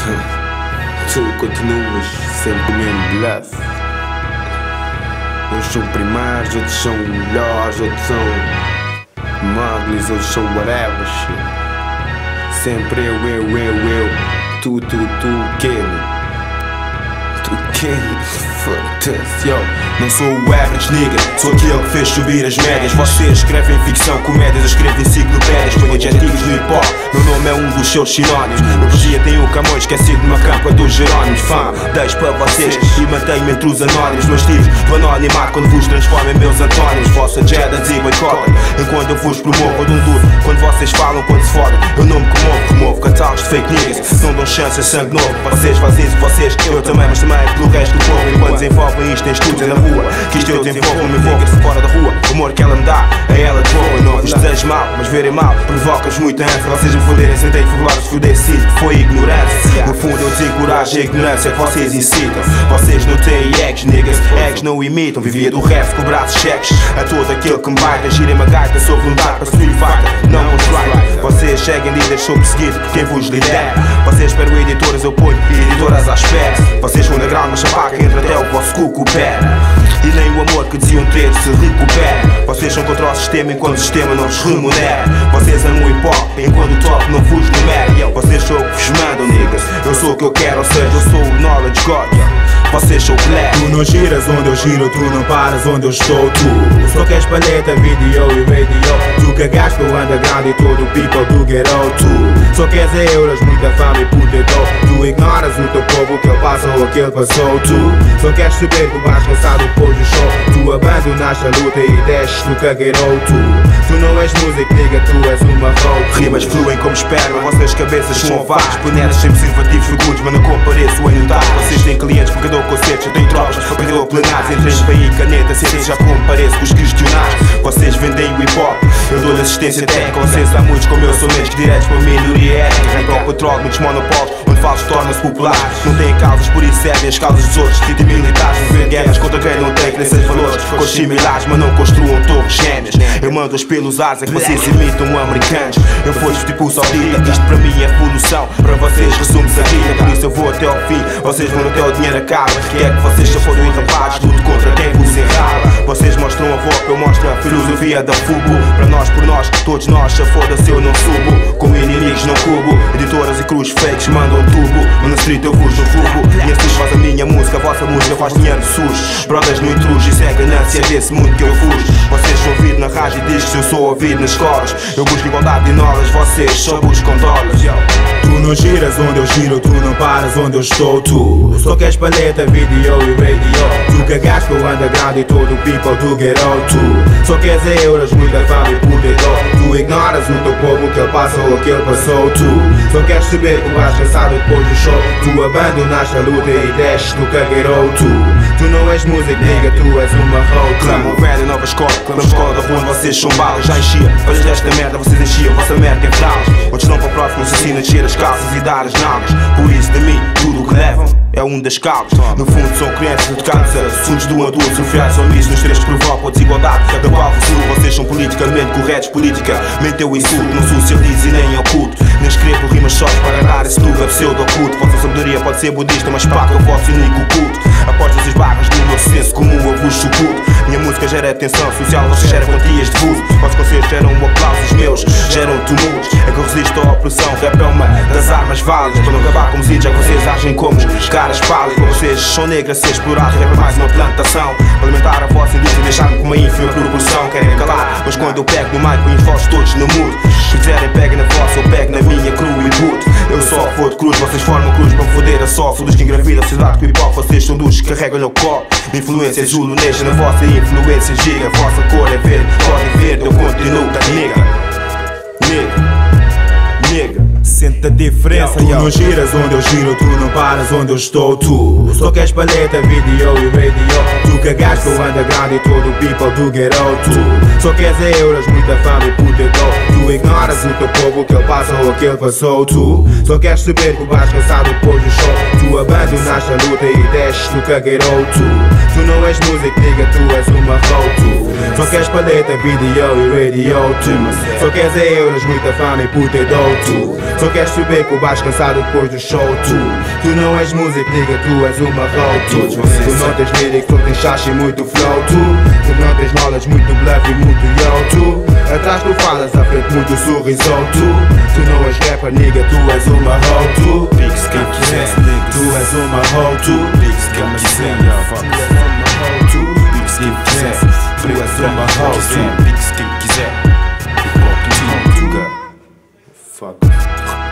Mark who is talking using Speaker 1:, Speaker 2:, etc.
Speaker 1: Tu continuas sempre o mesmo bluff. Uns são primários, outros são melhores, outros são muggles, outros são whatever shit. Sempre eu, tu, Kenny. Foda-se, yo.
Speaker 2: Não sou o average nigga, sou aquele que fez subir as médias. Vocês escrevem ficção, comédias, eu escrevo enciclopédias. Põe adjetivos no hip hop, meu nome é um dos seus sinónimos. No dia tenho o Camões, esquecido numa campa dos Jerónimos. Fã, deixo para vocês e mantenho entre os anónimos. Meus tiros do anonimato quando vos transformo em meus antónimos. Vossa Jeddas e boicotem enquanto eu vos promovo. Eu dou um duro quando vocês falam, quando se fodem eu não me comovo. Removo catálogos de fake niggas, não dão chance a sangue novo. Vocês fazem isso, vocês, eu também, mas também pelo resto do povo. Enquanto desenvolvem isto em estúdios na rua, que isto eu desenvolvo, me envolvo-se fora da rua. O amor que ela me dá, a ela de boa. Eu não vos desejo mal, mas verem mal provoca-vos muita ânsia. Vocês me foderem, sentei de falar, se fuder sim, foi ignorância. No fundo eu desencorajo a ignorância que vocês incitam. Vocês não têm eggs, niggas, eggs não imitam. Vivia do rap com braços cheques a todo aquele que me baita. Girem-me a gaita, sou voluntário para subir vaca, não um strike. Vocês seguem líderes, sou perseguido por quem vos lidera. Vocês esperam editoras, eu ponho editoras à espera. Vocês vão na grau, mas chapaca entra até o vosso cu coopera. E nem o amor que diziam ter se recupera. Vocês são contra o sistema enquanto o sistema não vos remunera. Vocês amam o hip hop enquanto o top não vos numera. Vocês são o que vos mandam, niggas. Eu sou o que eu quero, ou seja, eu sou o knowledge god. Vocês são o Claire.
Speaker 3: Tu não giras onde eu giro, tu não paras onde eu estou. Tu só queres paleta, vídeo e radio. Tu cagaste o underground e todo o people do ghetto. Tu só queres euros, muita fama e puta. Tu ignoras o teu povo, que ele passa ou aquele passou. Tu só queres saber que vais cansado depois do show. Tu abandonaste a luta e desces do cagueirou. Tu não és música, nigga, tu és uma road.
Speaker 2: Rimas fluem como esperma, vossas cabeças são ovários. Peneiras sem preservativos frecuentes, mas não compareço em notário. Vocês têm clientes porque dou concertos, eu tenho tropas para dou plenários. Entre papel e caneta, ciência já compareço com os questionários. Vocês vendem o hip hop, eu dou assistência técnica. Vocês há muitos como eu, sou menos que diretos para a minoria étnica. Arranca o petróleo, muitos monopólios, onde falsos tornam-se populares. Não têm causas, por isso servem as causas dos outros. Tipo militares, vivem guerras contra quem não tem crenças valores. Com os similares, mas não construam torres gêmeas. Eu mando os pelos ares, é que vocês imitam americanos. Eu fosse tipo saudita, isto para mim é evolução. Para vocês resume-se a vida, por isso eu vou até ao fim. Vocês vão até o dinheiro acaba. Que é que vocês já foram enrapados, tudo contra quem vos enrala. Vocês mostram a voz, eu mostro a filosofia da fubo. Para nós, por nós, todos nós, já foda-se eu não subo. Com inimigos não cubo, editoras e cruz fakes mandam tubo. Mas na street eu vos divulgo. E assim faz a minha música, a vossa música faz dinheiro sujo. Brothers não intrujam, isso é ganância desse mundo que eu fujo. Vocês são ouvidos na rádio e discos, eu sou ouvido nas escolas. Eu busco igualdade de nolas, vocês só buscam dólares.
Speaker 3: Tu não giras onde eu giro, tu não paras onde eu estou. Tu só queres paleta, vídeo e radio. Tu cagaste o underground e todo o people do ghetto. Tu só queres euros, muita fama e puta. Tu ignoras o teu povo, que ele passa ou aquele passou. Tu só queres saber que vais cansado depois do show. Tu abandonaste a luta e desces do cagueirou. Tu não és música, nigga, tu és uma road.
Speaker 2: Clamam velha nova escola, clamam escola da rua onde vocês são balas. Já enchia, olhas desta merda, vocês enchiam, vossa merda tem fraudes. Outros não para o próximo, assassino, encher as calças e dar as nalgas. Por isso de mim, tudo o que levam é um das causas. No fundo são crianças educadas a assuntos do adulto. Sociais são omissos nos três que provocam a desigualdade da qual resulta. Vocês são politicamente corretos, politicamente eu insulto. Não socializo e nem oculto, nem escrevo rimas só para dar esse lugar pseudo-oculto. Vossa sabedoria pode ser budista, mas paga o vosso único culto. Após as barras do meu senso comum eu vos chucuto. Minha música gera atenção social, vocês geram quantias de uso. Vossos conselhos geram aplausos meus, geram tumultos. É que eu resisto à opressão, rap é uma das armas válidas. Para não acabar como os já que vocês agem como os caras pálidos. Vocês são negras a ser explorados, rap é mais uma plantação. Para alimentar a vossa indústria e deixar-me com uma ínfima proporção. Querem calar, mas quando eu pego no mic, põe vossos todos no mudo. Se quiserem peguem na vossa, eu pego na minha, cru e puto. Eu só fodo cruz, vocês formam cruz para me foder a só. Sou dos que engravidam a sociedade com hip hop, vocês são dos que carregam no colo. Influência Zulu Nation, na vossa influência giga. A vossa cor é verde, pode ver, eu continuo da nigga. Nigga.
Speaker 3: Sente a diferença, tu não giras onde eu giro, tu não paras onde eu estou. Tu só queres paleta, vídeo e radio. Tu cagaste o underground e todo o people do ghetto. Tu só queres euros, muita fama e puta. Tu ignoras o teu povo, que ele passa ou aquele passou. Tu só queres saber que vais cansado depois do show. Tu abandonaste a luta e desces do cagueirou. Tu não és música, nigga, tu és uma road. Só queres paleta, video e radio tu. Só queres euros, muita fama e puta dou tu. Só queres subir com o baixo cansado depois do show tu. Tu não és música, nigga, tu és uma road tu. Tu não tens lyrics, tu tens chacha e muito flow tu. Tu não tens knowledge, muito bluff e muito yo tu. Atrás tu falas, à frente muito sorriso tu. Tu não és rapper, nigga, tu és uma road tu.
Speaker 2: Big Skim quiser,
Speaker 3: Tu és uma road tu.
Speaker 2: Big Skim quiser, Big Skim quiser,
Speaker 3: Tu és uma road tu.
Speaker 2: Big Skim quiser, Hip Hop Team,
Speaker 1: Fuck.